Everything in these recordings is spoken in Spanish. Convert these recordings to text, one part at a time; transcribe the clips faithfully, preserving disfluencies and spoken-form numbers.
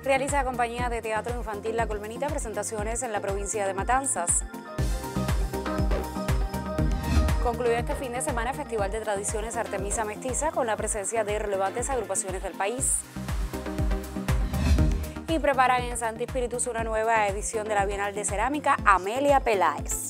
Realiza compañía de teatro infantil La Colmenita presentaciones en la provincia de Matanzas. Concluyó este fin de semana el Festival de Tradiciones Artemisa Mestiza con la presencia de relevantes agrupaciones del país. Y preparan en Santi Espíritus una nueva edición de la Bienal de Cerámica Amelia Peláez.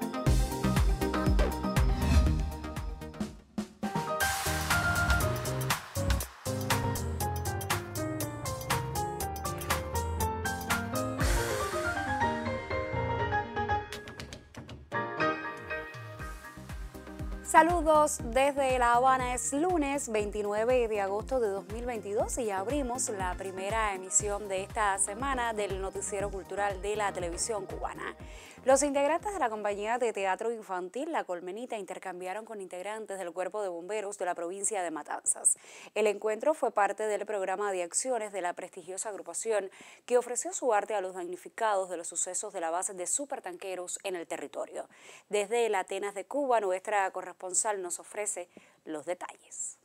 Saludos desde La Habana, es lunes veintinueve de agosto de dos mil veintidós y abrimos la primera emisión de esta semana del noticiero cultural de la televisión cubana. Los integrantes de la compañía de teatro infantil La Colmenita intercambiaron con integrantes del Cuerpo de Bomberos de la provincia de Matanzas. El encuentro fue parte del programa de acciones de la prestigiosa agrupación que ofreció su arte a los damnificados de los sucesos de la base de supertanqueros en el territorio. Desde el Atenas de Cuba, nuestra corresponsal nos ofrece los detalles.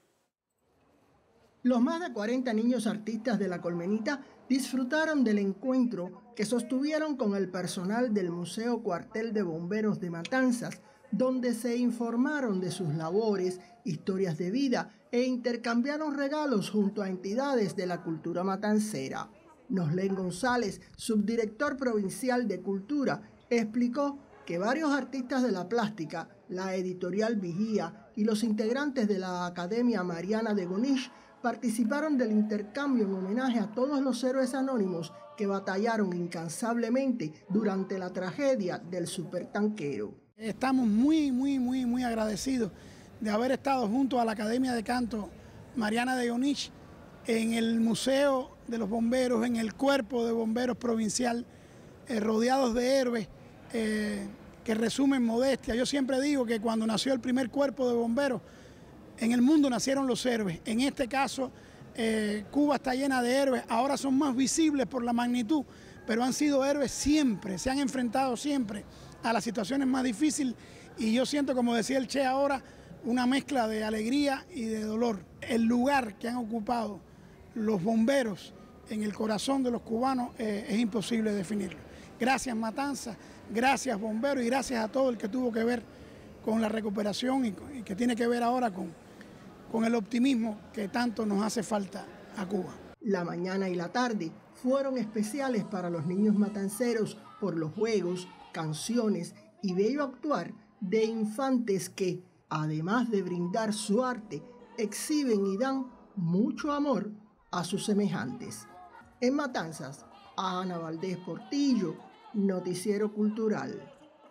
Los más de cuarenta niños artistas de La Colmenita disfrutaron del encuentro que sostuvieron con el personal del Museo Cuartel de Bomberos de Matanzas, donde se informaron de sus labores, historias de vida e intercambiaron regalos junto a entidades de la cultura matancera. Noslén González, subdirector provincial de Cultura, explicó que varios artistas de la plástica, la editorial Vigía y los integrantes de la Academia Mariana de Gonich participaron del intercambio en homenaje a todos los héroes anónimos que batallaron incansablemente durante la tragedia del supertanquero. Estamos muy, muy, muy, muy agradecidos de haber estado junto a la Academia de Canto Mariana de Gonich en el Museo de los Bomberos, en el Cuerpo de Bomberos Provincial, eh, rodeados de héroes eh, que resumen modestia. Yo siempre digo que cuando nació el primer cuerpo de bomberos, en el mundo nacieron los héroes. En este caso, eh, Cuba está llena de héroes. Ahora son más visibles por la magnitud, pero han sido héroes siempre, se han enfrentado siempre a las situaciones más difíciles. Y yo siento, como decía el Che ahora, una mezcla de alegría y de dolor. El lugar que han ocupado los bomberos en el corazón de los cubanos eh, es imposible definirlo. Gracias Matanzas, gracias bomberos y gracias a todo el que tuvo que ver con la recuperación y, y que tiene que ver ahora con, con el optimismo que tanto nos hace falta a Cuba. La mañana y la tarde fueron especiales para los niños matanceros por los juegos, canciones y bello actuar de infantes que, además de brindar su arte, exhiben y dan mucho amor a sus semejantes. En Matanzas, Ana Valdés Portillo, Noticiero Cultural.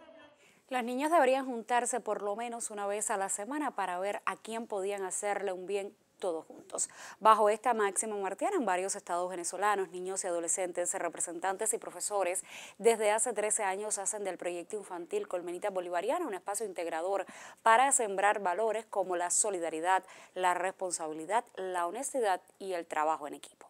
Los niños deberían juntarse por lo menos una vez a la semana para ver a quién podían hacerle un bien todos juntos. Bajo esta máxima martiana, en varios estados venezolanos, niños y adolescentes, representantes y profesores, desde hace trece años hacen del proyecto infantil Colmenita Bolivariana un espacio integrador para sembrar valores como la solidaridad, la responsabilidad, la honestidad y el trabajo en equipo.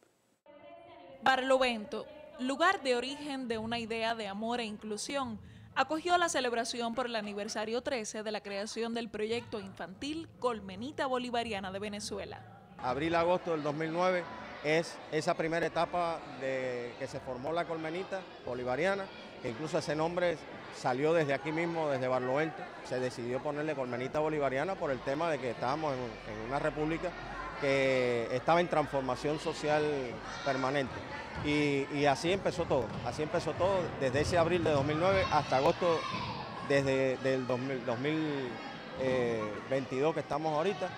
Barlovento, lugar de origen de una idea de amor e inclusión, acogió la celebración por el aniversario trece de la creación del proyecto infantil Colmenita Bolivariana de Venezuela. Abril-agosto del dos mil nueve es esa primera etapa de que se formó la Colmenita Bolivariana, que incluso ese nombre salió desde aquí mismo, desde Barlovento. Se decidió ponerle Colmenita Bolivariana por el tema de que estábamos en, en una república que estaba en transformación social permanente. Y, y así empezó todo, así empezó todo desde ese abril de dos mil nueve hasta agosto desde del dos mil veintidós que estamos ahorita.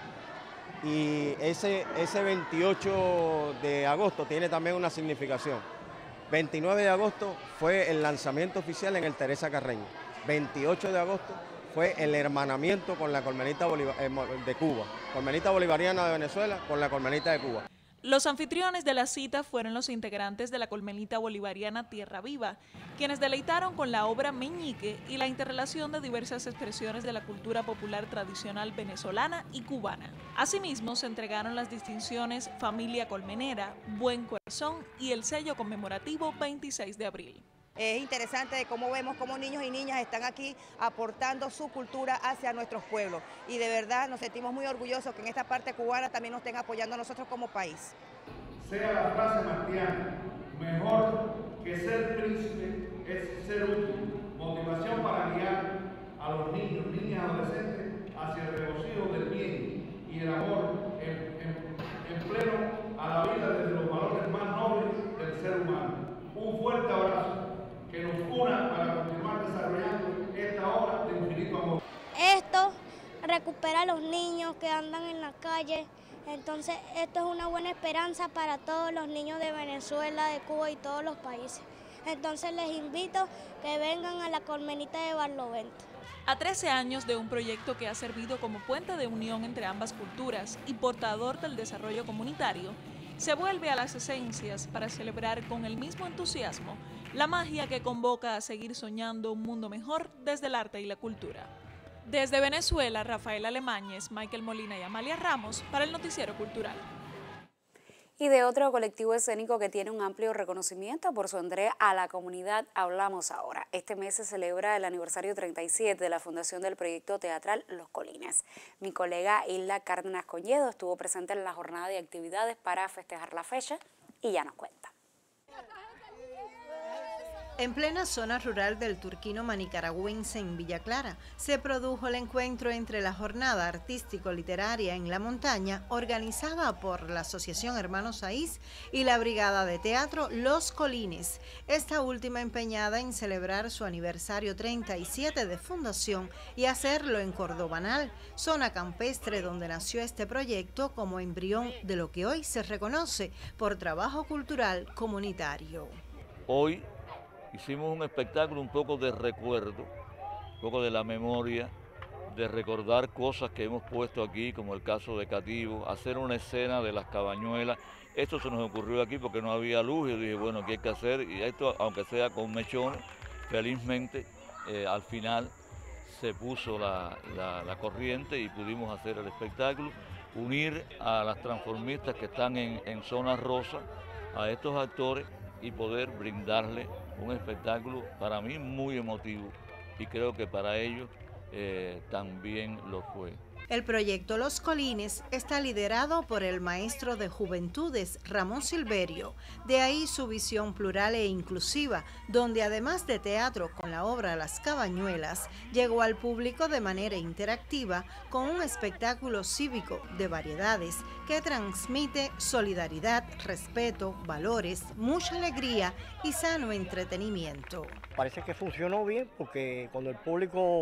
Y ese, ese veintiocho de agosto tiene también una significación. veintinueve de agosto fue el lanzamiento oficial en el Teresa Carreño. veintiocho de agosto fue el hermanamiento con la Colmenita Bolivar de Cuba, Colmenita Bolivariana de Venezuela con la Colmenita de Cuba. Los anfitriones de la cita fueron los integrantes de la Colmenita Bolivariana Tierra Viva, quienes deleitaron con la obra Meñique y la interrelación de diversas expresiones de la cultura popular tradicional venezolana y cubana. Asimismo, se entregaron las distinciones Familia Colmenera, Buen Corazón y el sello conmemorativo veintiséis de abril. Es interesante de cómo vemos cómo niños y niñas están aquí aportando su cultura hacia nuestros pueblos. Y de verdad nos sentimos muy orgullosos que en esta parte cubana también nos estén apoyando a nosotros como país. sea la frase martiana, mejor que ser príncipe es ser útil, motivación para guiar a los niños, niñas, adolescentes hacia el regocijo del bien y el amor en, en, en pleno a la vida desde los valores más nobles del ser humano. Un fuerte abrazo que nos una para continuar desarrollando esta obra de infinito amor. Esto recupera a los niños que andan en la calle, entonces esto es una buena esperanza para todos los niños de Venezuela, de Cuba y todos los países. Entonces les invito que vengan a la Colmenita de Barlovento. A trece años de un proyecto que ha servido como puente de unión entre ambas culturas y portador del desarrollo comunitario, se vuelve a las esencias para celebrar con el mismo entusiasmo la magia que convoca a seguir soñando un mundo mejor desde el arte y la cultura. Desde Venezuela, Rafael Alemañez, Michael Molina y Amalia Ramos para el Noticiero Cultural. Y de otro colectivo escénico que tiene un amplio reconocimiento por su entrega a la comunidad hablamos ahora. Este mes se celebra el aniversario treinta y siete de la fundación del proyecto teatral Los Colines. Mi colega Hilda Cárdenas Coñedo estuvo presente en la jornada de actividades para festejar la fecha y ya nos cuenta. En plena zona rural del Turquino Manicaragüense en Villa Clara, se produjo el encuentro entre la jornada artístico-literaria en la montaña, organizada por la Asociación Hermanos Saiz y la Brigada de Teatro Los Colines, esta última empeñada en celebrar su aniversario treinta y siete de fundación y hacerlo en Cordobanal, zona campestre donde nació este proyecto como embrión de lo que hoy se reconoce por trabajo cultural comunitario. Hoy hicimos un espectáculo un poco de recuerdo, un poco de la memoria, de recordar cosas que hemos puesto aquí, como el caso de Cativo, hacer una escena de las cabañuelas. Esto se nos ocurrió aquí porque no había luz y yo dije, bueno, ¿qué hay que hacer? Y esto, aunque sea con mechones, felizmente eh, al final se puso la, la, la corriente y pudimos hacer el espectáculo, unir a las transformistas que están en, en zona rosa, a estos actores y poder brindarle un espectáculo para mí muy emotivo y creo que para ellos eh, también lo fue. El proyecto Los Colines está liderado por el maestro de Juventudes Ramón Silverio, de ahí su visión plural e inclusiva, donde además de teatro con la obra Las Cabañuelas, llegó al público de manera interactiva con un espectáculo cívico de variedades que transmite solidaridad, respeto, valores, mucha alegría y sano entretenimiento. Parece que funcionó bien porque cuando el público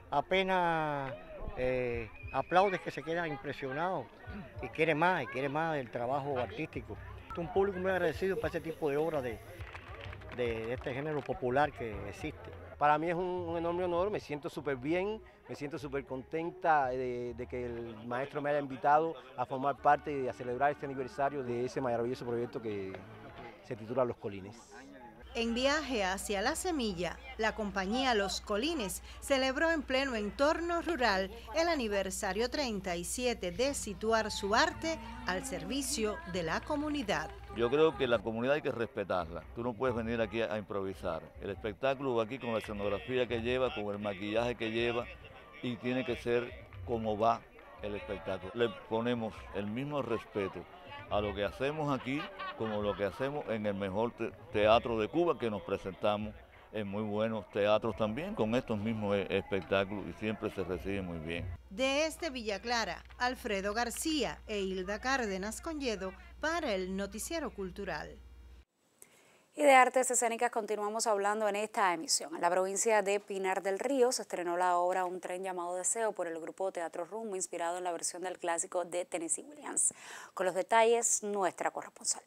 apenas Eh, aplaudes que se queda impresionado y quiere más, y quiere más del trabajo artístico. Es un público muy agradecido para ese tipo de obras de, de, de este género popular que existe. Para mí es un, un enorme honor, me siento súper bien, me siento súper contenta de, de que el maestro me haya invitado a formar parte y a celebrar este aniversario de ese maravilloso proyecto que se titula Los Colines. En viaje hacia la semilla, la compañía Los Colines celebró en pleno entorno rural el aniversario treinta y siete de situar su arte al servicio de la comunidad. Yo creo que la comunidad hay que respetarla. Tú no puedes venir aquí a, a improvisar. El espectáculo va aquí con la escenografía que lleva, con el maquillaje que lleva y tiene que ser como va el espectáculo. Le ponemos el mismo respeto a lo que hacemos aquí como lo que hacemos en el mejor te teatro de Cuba, que nos presentamos en muy buenos teatros también con estos mismos espectáculos y siempre se recibe muy bien. Desde Villa Clara, Alfredo García e Hilda Cárdenas Coñedo para el Noticiero Cultural. Y de artes escénicas continuamos hablando en esta emisión. En la provincia de Pinar del Río se estrenó la obra Un tren llamado Deseo por el grupo Teatro Rumbo, inspirado en la versión del clásico de Tennessee Williams. Con los detalles, nuestra corresponsal.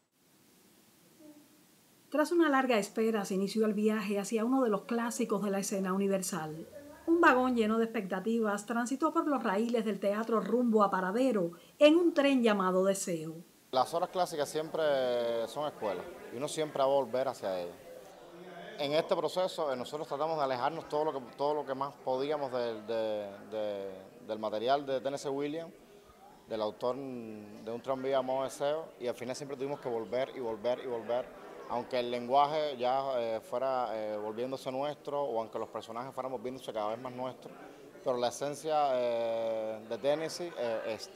Tras una larga espera se inició el viaje hacia uno de los clásicos de la escena universal. Un vagón lleno de expectativas transitó por los raíles del Teatro rumbo a Paradero en un tren llamado Deseo. Las obras clásicas siempre son escuelas y uno siempre va a volver hacia ellas. En este proceso nosotros tratamos de alejarnos todo lo que, todo lo que más podíamos de, de, de, del material de Tennessee Williams, del autor de Un tranvía llamado Deseo, y al final siempre tuvimos que volver y volver y volver, aunque el lenguaje ya eh, fuera eh, volviéndose nuestro o aunque los personajes fueran volviéndose cada vez más nuestros, pero la esencia eh, de Tennessee eh, está.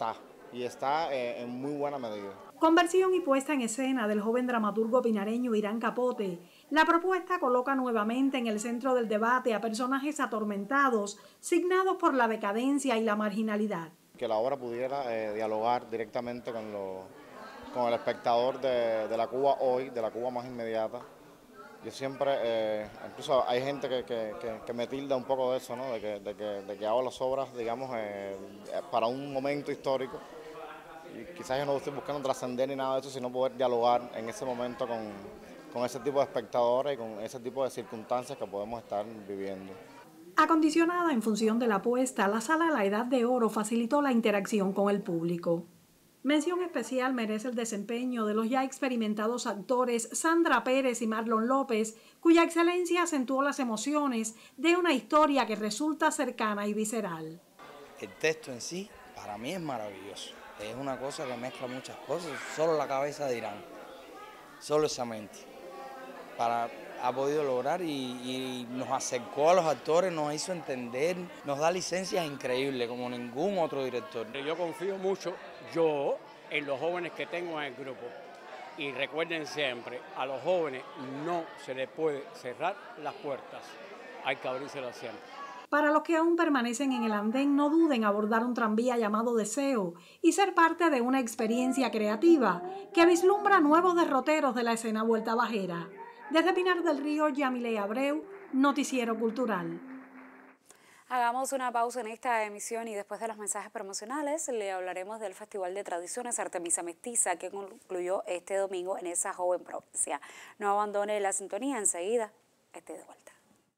y está eh, en muy buena medida. Con versión y puesta en escena del joven dramaturgo pinareño Irán Capote, la propuesta coloca nuevamente en el centro del debate a personajes atormentados, signados por la decadencia y la marginalidad. Que la obra pudiera eh, dialogar directamente con, lo, con el espectador de, de la Cuba hoy, de la Cuba más inmediata. Yo siempre, eh, incluso hay gente que, que, que, que me tilda un poco de eso, ¿no? de, que, de, que, de que hago las obras, digamos, eh, para un momento histórico. Y quizás yo no estoy buscando trascender ni nada de eso, sino poder dialogar en ese momento con, con ese tipo de espectadores y con ese tipo de circunstancias que podemos estar viviendo. Acondicionada en función de la apuesta, la Sala La Edad de Oro facilitó la interacción con el público. Mención especial merece el desempeño de los ya experimentados actores Sandra Pérez y Marlon López, cuya excelencia acentuó las emociones de una historia que resulta cercana y visceral. El texto en sí, para mí es maravilloso. Es una cosa que mezcla muchas cosas, solo la cabeza de Irán, solo esa mente, para, ha podido lograr y, y nos acercó a los actores, nos hizo entender, nos da licencias increíbles como ningún otro director. Yo confío mucho, yo, en los jóvenes que tengo en el grupo. Y recuerden siempre, a los jóvenes no se les puede cerrar las puertas, hay que abrírselas siempre. Para los que aún permanecen en el andén, no duden abordar un tranvía llamado Deseo y ser parte de una experiencia creativa que vislumbra nuevos derroteros de la escena vuelta bajera. Desde Pinar del Río, Yamile Abreu, Noticiero Cultural. Hagamos una pausa en esta emisión y después de los mensajes promocionales le hablaremos del Festival de Tradiciones Artemisa Mestiza que concluyó este domingo en esa joven provincia. No abandone la sintonía, enseguida esté de vuelta.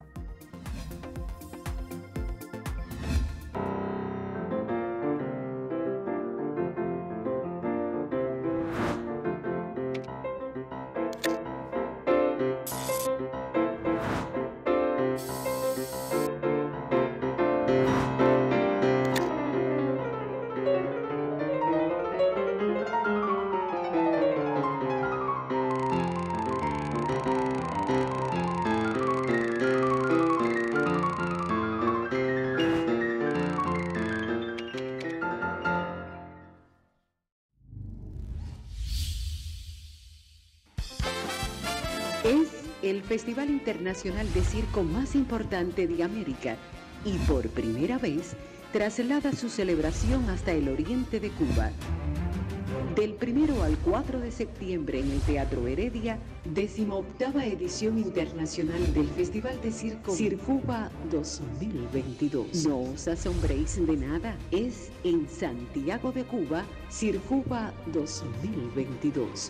Es el Festival Internacional de Circo más importante de América y por primera vez traslada su celebración hasta el oriente de Cuba. Del primero al cuatro de septiembre en el Teatro Heredia, decimoctava edición internacional del Festival de Circo Circuba dos mil veintidós. No os asombréis de nada, es en Santiago de Cuba, Circuba dos mil veintidós.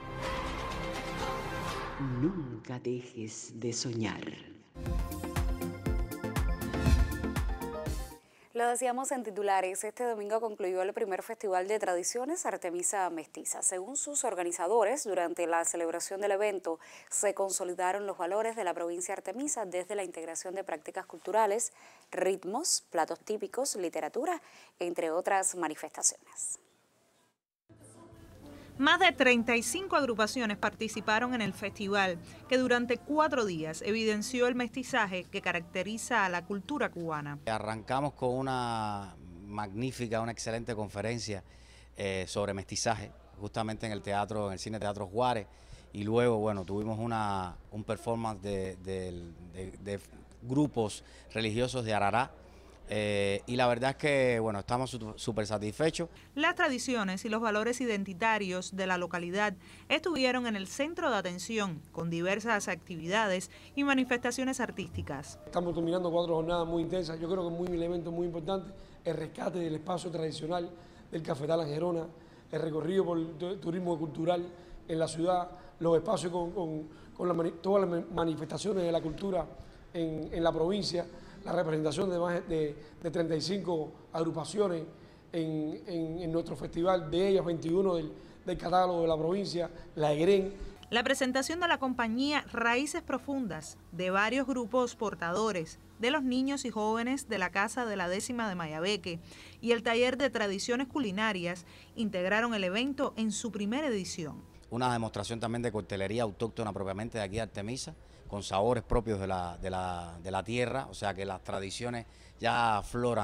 Nunca dejes de soñar. Lo decíamos en titulares, este domingo concluyó el primer Festival de Tradiciones Artemisa Mestiza. Según sus organizadores, durante la celebración del evento se consolidaron los valores de la provincia artemisa desde la integración de prácticas culturales, ritmos, platos típicos, literatura, entre otras manifestaciones. Más de treinta y cinco agrupaciones participaron en el festival, que durante cuatro días evidenció el mestizaje que caracteriza a la cultura cubana. Arrancamos con una magnífica, una excelente conferencia eh, sobre mestizaje, justamente en el teatro, en el Cine Teatro Juárez, y luego, bueno, tuvimos una, un performance de, de, de, de grupos religiosos de Arará. Eh, y la verdad es que, bueno, estamos súper satisfechos. Las tradiciones y los valores identitarios de la localidad estuvieron en el centro de atención con diversas actividades y manifestaciones artísticas. Estamos terminando cuatro jornadas muy intensas. Yo creo que es muy, un elemento muy importante el rescate del espacio tradicional del Cafetal en Gerona, el recorrido por el turismo cultural en la ciudad, los espacios con, con, con la, todas las manifestaciones de la cultura en, en la provincia, la representación de más de, de treinta y cinco agrupaciones en, en, en nuestro festival, de ellas veintiuno del, del catálogo de la provincia, la EGREN. La presentación de la compañía Raíces Profundas, de varios grupos portadores, de los niños y jóvenes de la Casa de la Décima de Mayabeque y el taller de tradiciones culinarias integraron el evento en su primera edición. Una demostración también de coctelería autóctona propiamente de aquí de Artemisa, con sabores propios de la, de, la, de la tierra, o sea que las tradiciones ya afloran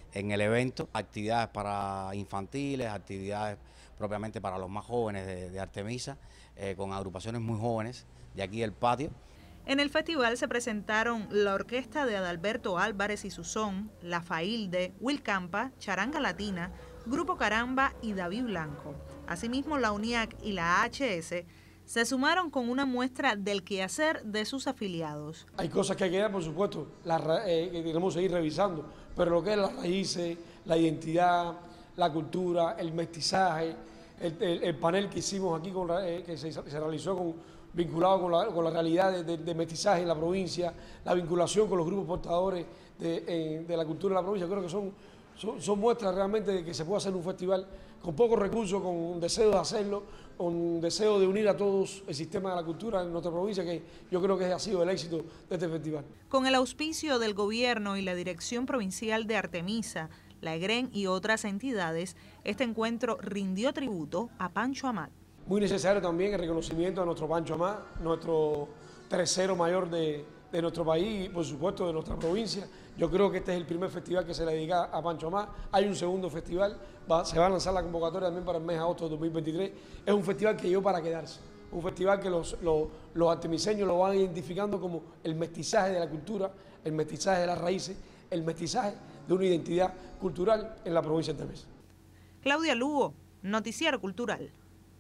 en el evento, actividades para infantiles, actividades propiamente para los más jóvenes de, de Artemisa, eh, con agrupaciones muy jóvenes de aquí del patio. En el festival se presentaron la orquesta de Adalberto Álvarez y su son, La Failde, Will Campa, Charanga Latina, Grupo Caramba y David Blanco. Asimismo, la UNIAC y la A H S se sumaron con una muestra del quehacer de sus afiliados. Hay cosas que hay que dar, por supuesto, la, eh, que tenemos que seguir revisando, pero lo que es las raíces, la identidad, la cultura, el mestizaje, el, el, el panel que hicimos aquí, con, eh, que se, se realizó con, vinculado con la, con la realidad de, de, de mestizaje en la provincia, la vinculación con los grupos portadores de, eh, de la cultura de la provincia, creo que son, son, son muestras realmente de que se puede hacer un festival con pocos recursos, con un deseo de hacerlo, con un deseo de unir a todos el sistema de la cultura en nuestra provincia, que yo creo que ha sido el éxito de este festival. Con el auspicio del gobierno y la Dirección Provincial de Artemisa, la E G R E N y otras entidades, este encuentro rindió tributo a Pancho Amat. Muy necesario también el reconocimiento a nuestro Pancho Amat, nuestro tercero mayor de, de nuestro país y por supuesto de nuestra provincia. Yo creo que este es el primer festival que se le dedica a Pancho Amat. Hay un segundo festival, va, se va a lanzar la convocatoria también para el mes de agosto de dos mil veintitrés. Es un festival que llegó para quedarse, un festival que los, los, los artemiseños lo van identificando como el mestizaje de la cultura, el mestizaje de las raíces, el mestizaje de una identidad cultural en la provincia de Artemisa. Claudia Lugo, Noticiero Cultural.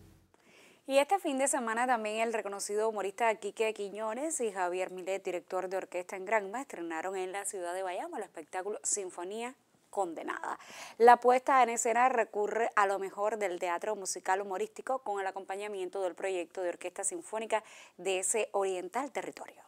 Y este fin de semana también el reconocido humorista Quique Quiñones y Javier Milet, director de orquesta en Granma, estrenaron en la ciudad de Bayamo el espectáculo Sinfonía Condenada. La puesta en escena recurre a lo mejor del teatro musical humorístico con el acompañamiento del proyecto de orquesta sinfónica de ese oriental territorio.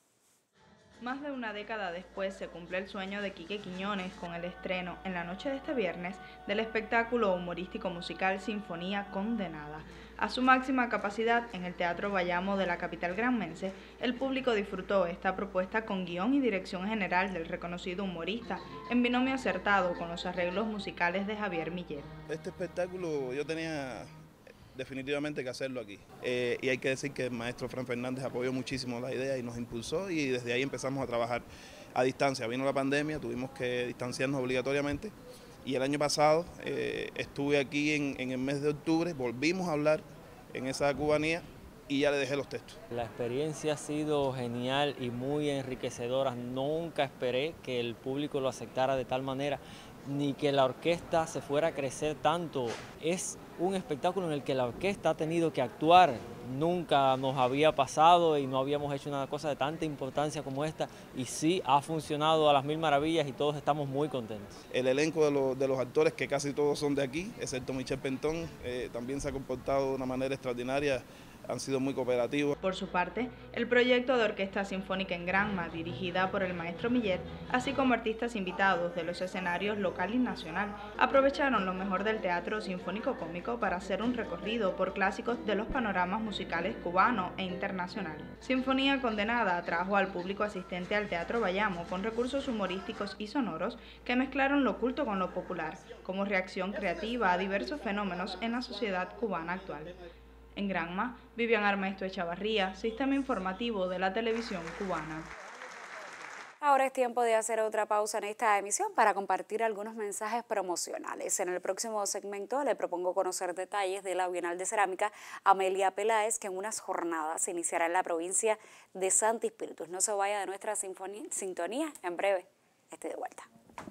Más de una década después se cumple el sueño de Quique Quiñones con el estreno en la noche de este viernes del espectáculo humorístico musical Sinfonía Condenada. A su máxima capacidad en el Teatro Bayamo de la capital granmense, el público disfrutó esta propuesta con guión y dirección general del reconocido humorista, en binomio acertado con los arreglos musicales de Javier Millet. Este espectáculo yo tenía definitivamente que hacerlo aquí. Eh, y hay que decir que el maestro Fran Fernández apoyó muchísimo la idea y nos impulsó y desde ahí empezamos a trabajar a distancia. Vino la pandemia, tuvimos que distanciarnos obligatoriamente y el año pasado eh, estuve aquí en, en el mes de octubre, volvimos a hablar en esa cubanía y ya le dejé los textos. La experiencia ha sido genial y muy enriquecedora. Nunca esperé que el público lo aceptara de tal manera, ni que la orquesta se fuera a crecer tanto. Es un espectáculo en el que la orquesta ha tenido que actuar. Nunca nos había pasado y no habíamos hecho una cosa de tanta importancia como esta y sí ha funcionado a las mil maravillas y todos estamos muy contentos. El elenco de los, de los actores, que casi todos son de aquí, excepto Michel Pentón, eh, también se ha comportado de una manera extraordinaria. Han sido muy cooperativos. Por su parte, el proyecto de Orquesta Sinfónica en Granma, dirigida por el maestro Millet, así como artistas invitados de los escenarios local y nacional, aprovecharon lo mejor del teatro sinfónico cómico para hacer un recorrido por clásicos de los panoramas musicales cubano e internacional. Sinfonía Condenada atrajo al público asistente al Teatro Bayamo con recursos humorísticos y sonoros que mezclaron lo culto con lo popular, como reacción creativa a diversos fenómenos en la sociedad cubana actual. En Granma, Vivian Armesto Echavarría, Sistema Informativo de la Televisión Cubana. Ahora es tiempo de hacer otra pausa en esta emisión para compartir algunos mensajes promocionales. En el próximo segmento le propongo conocer detalles de la Bienal de Cerámica Amelia Peláez, que en unas jornadas se iniciará en la provincia de Santi Espíritus. No se vaya de nuestra sintonía, en breve esté de vuelta.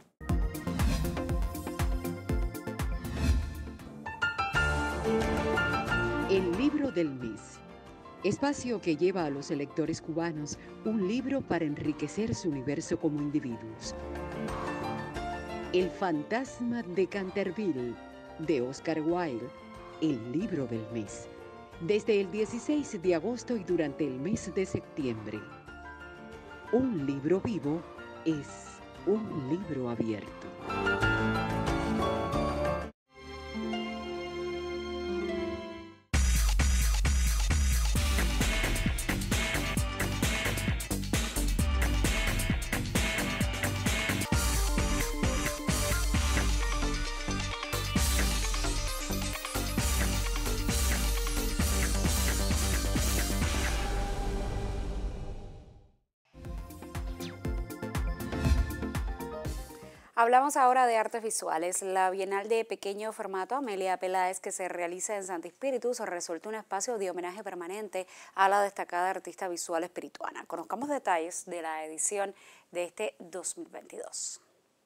El libro del mes, espacio que lleva a los electores cubanos un libro para enriquecer su universo como individuos. El fantasma de Canterville, de Oscar Wilde, el libro del mes, desde el dieciséis de agosto y durante el mes de septiembre. Un libro vivo es un libro abierto. Hablamos ahora de artes visuales. La Bienal de pequeño formato Amelia Peláez, que se realiza en Santi Spíritus, resulta un espacio de homenaje permanente a la destacada artista visual espirituana. Conozcamos detalles de la edición de este dos mil veintidós.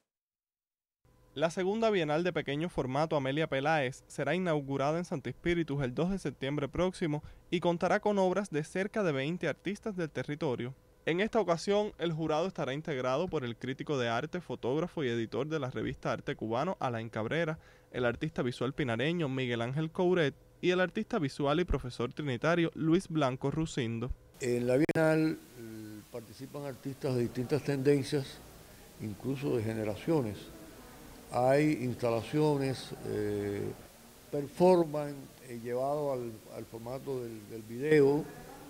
La segunda Bienal de pequeño formato Amelia Peláez será inaugurada en Santi Spíritus el dos de septiembre próximo y contará con obras de cerca de veinte artistas del territorio. En esta ocasión, el jurado estará integrado por el crítico de arte, fotógrafo y editor de la revista Arte Cubano, Alain Cabrera, el artista visual pinareño Miguel Ángel Couret y el artista visual y profesor trinitario Luis Blanco Rusindo. En la Bienal eh, participan artistas de distintas tendencias, incluso de generaciones. Hay instalaciones, eh, performance eh, llevado al, al formato del, del video,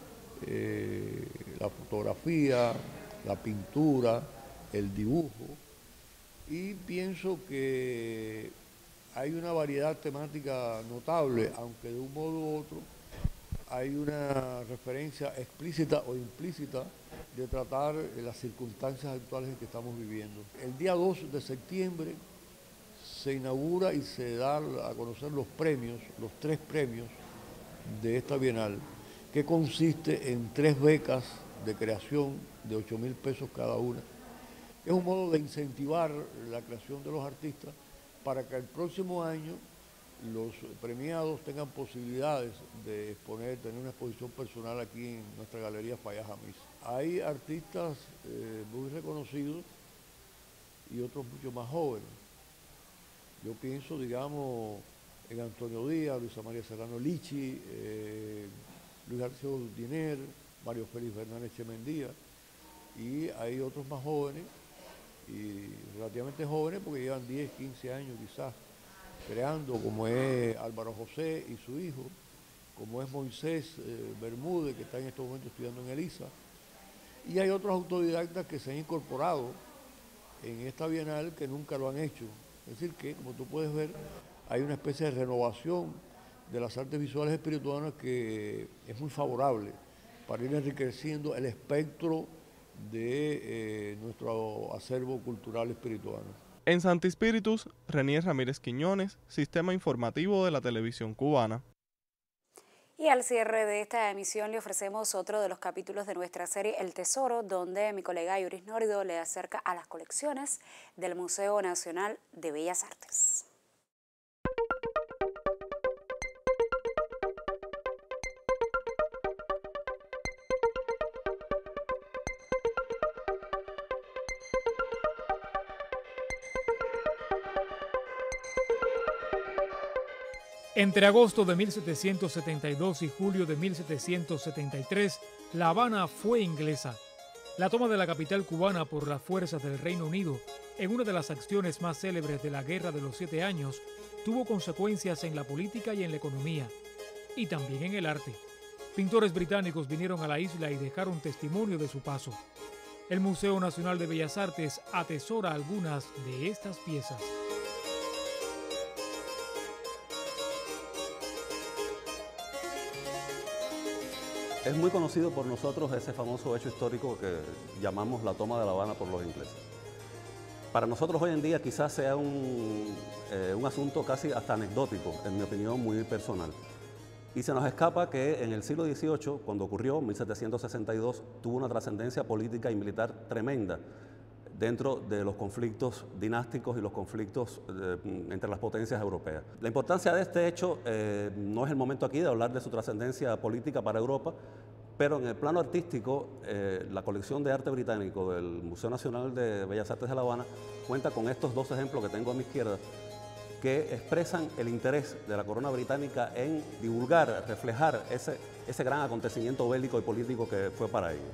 Eh, la fotografía, la pintura, el dibujo, y pienso que hay una variedad temática notable, aunque de un modo u otro hay una referencia explícita o implícita de tratar las circunstancias actuales en que estamos viviendo. El día dos de septiembre se inaugura y se da a conocer los premios, los tres premios de esta Bienal, que consiste en tres becas de creación de ocho mil pesos cada una. Es un modo de incentivar la creación de los artistas para que el próximo año los premiados tengan posibilidades de exponer, tener una exposición personal aquí en nuestra galería Fayá Jamis. Hay artistas eh, muy reconocidos y otros mucho más jóvenes. Yo pienso, digamos, en Antonio Díaz, Luisa María Serrano Lichi, eh, Luis García Diner, Mario Félix Fernández Chemendía, y hay otros más jóvenes, y relativamente jóvenes porque llevan diez, quince años quizás creando, como es Álvaro José y su hijo, como es Moisés eh, Bermúdez, que está en estos momentos estudiando en ELISA, y hay otros autodidactas que se han incorporado en esta Bienal que nunca lo han hecho. Es decir que, como tú puedes ver, hay una especie de renovación de las artes visuales espirituanas que es muy favorable para ir enriqueciendo el espectro de eh, nuestro acervo cultural espiritual. En Santi Spíritus, Renier Ramírez Quiñones, Sistema Informativo de la Televisión Cubana. Y al cierre de esta emisión le ofrecemos otro de los capítulos de nuestra serie El Tesoro, donde mi colega Yuris Norido le acerca a las colecciones del Museo Nacional de Bellas Artes. Entre agosto de mil setecientos setenta y dos y julio de mil setecientos setenta y tres, La Habana fue inglesa. La toma de la capital cubana por las fuerzas del Reino Unido, en una de las acciones más célebres de la Guerra de los Siete Años, tuvo consecuencias en la política y en la economía, y también en el arte. Pintores británicos vinieron a la isla y dejaron testimonio de su paso. El Museo Nacional de Bellas Artes atesora algunas de estas piezas. Es muy conocido por nosotros ese famoso hecho histórico que llamamos la toma de La Habana por los ingleses. Para nosotros hoy en día quizás sea un, eh, un asunto casi hasta anecdótico, en mi opinión muy personal. Y se nos escapa que en el siglo dieciocho, cuando ocurrió, mil setecientos sesenta y dos, tuvo una trascendencia política y militar tremenda dentro de los conflictos dinásticos y los conflictos eh, entre las potencias europeas. La importancia de este hecho eh, no es el momento aquí de hablar de su trascendencia política para Europa, pero en el plano artístico, eh, la colección de arte británico del Museo Nacional de Bellas Artes de La Habana cuenta con estos dos ejemplos que tengo a mi izquierda, que expresan el interés de la corona británica en divulgar, reflejar ese, ese gran acontecimiento bélico y político que fue para ellos.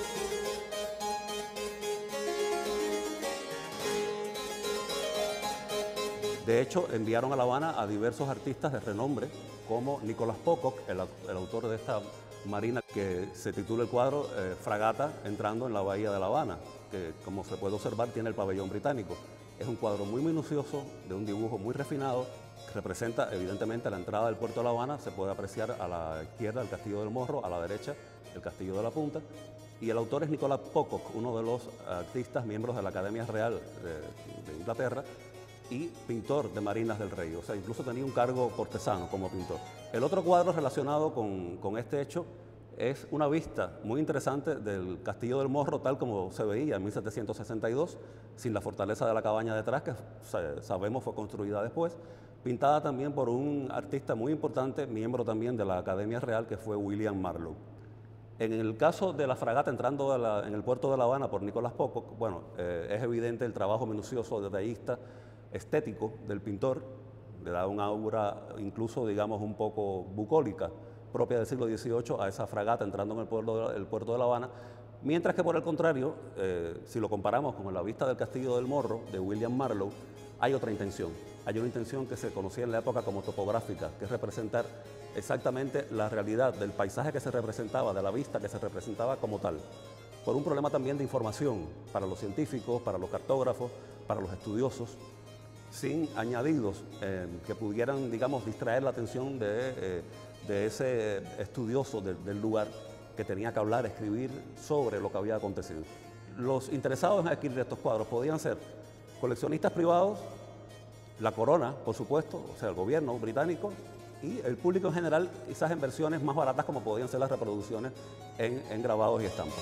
De hecho, enviaron a La Habana a diversos artistas de renombre, como Nicolás Pocock, el, el autor de esta marina que se titula el cuadro eh, Fragata entrando en la bahía de La Habana, que como se puede observar tiene el pabellón británico. Es un cuadro muy minucioso, de un dibujo muy refinado, que representa evidentemente la entrada del puerto de La Habana. Se puede apreciar a la izquierda el Castillo del Morro, a la derecha el Castillo de la Punta, y el autor es Nicolás Pocock, uno de los artistas miembros de la Academia Real de, de Inglaterra y pintor de Marinas del Rey, o sea, incluso tenía un cargo cortesano como pintor. El otro cuadro relacionado con, con este hecho es una vista muy interesante del Castillo del Morro, tal como se veía en mil setecientos sesenta y dos, sin la fortaleza de la cabaña detrás, que sabemos fue construida después, pintada también por un artista muy importante, miembro también de la Academia Real, que fue William Marlowe. En el caso de la fragata entrando a la, en el puerto de La Habana por Nicolás Pocock, bueno, eh, es evidente el trabajo minucioso, detallista, estético del pintor, le da una aura incluso, digamos, un poco bucólica, propia del siglo dieciocho, a esa fragata entrando en el puerto de, el puerto de La Habana, mientras que por el contrario, eh, si lo comparamos con la vista del Castillo del Morro de William Marlowe, hay otra intención. Hay una intención que se conocía en la época como topográfica, que es representar exactamente la realidad del paisaje que se representaba, de la vista que se representaba como tal, por un problema también de información para los científicos, para los cartógrafos, para los estudiosos, sin añadidos eh, que pudieran, digamos, distraer la atención de, eh, de ese estudioso de, del lugar que tenía que hablar, escribir sobre lo que había acontecido. Los interesados en adquirir estos cuadros podían ser coleccionistas privados, la corona, por supuesto, o sea, el gobierno británico, y el público en general, quizás en versiones más baratas como podían ser las reproducciones en, en grabados y estampas.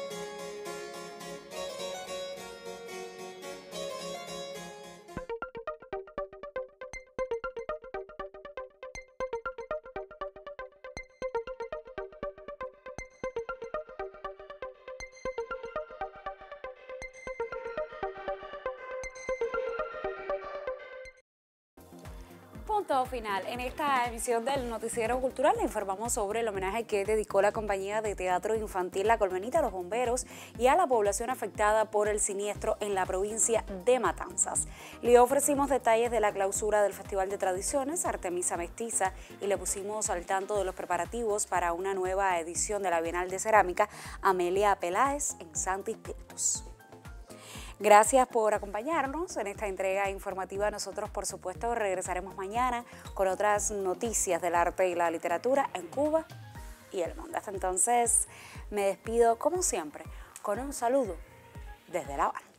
Punto final. En esta emisión del Noticiero Cultural le informamos sobre el homenaje que dedicó la compañía de teatro infantil La Colmenita a los bomberos y a la población afectada por el siniestro en la provincia de Matanzas. Le ofrecimos detalles de la clausura del Festival de Tradiciones Artemisa Mestiza y le pusimos al tanto de los preparativos para una nueva edición de la Bienal de Cerámica Amelia Peláez en Santi Espíritus. Gracias por acompañarnos en esta entrega informativa. Nosotros, por supuesto, regresaremos mañana con otras noticias del arte y la literatura en Cuba y el mundo. Hasta entonces, me despido, como siempre, con un saludo desde La Habana.